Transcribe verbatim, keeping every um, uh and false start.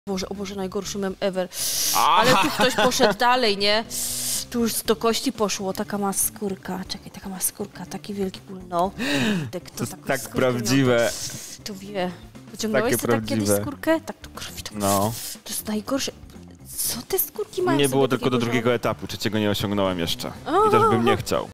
Boże, o Boże, najgorszy mem ever. Ale tu ktoś poszedł dalej, nie? Tu już do kości poszło, taka ma skórka. Czekaj, taka ma skórka, taki wielki ból, no. Tak, to, to tak prawdziwe. To, to wie. Pociągnąłeś sobie tak kiedyś skórkę? Tak, to krwi, to, no. To jest najgorsze. Co te skórki mają? Nie było tylko do drugiego etapu, trzeciego nie osiągnąłem jeszcze. I też bym nie chciał.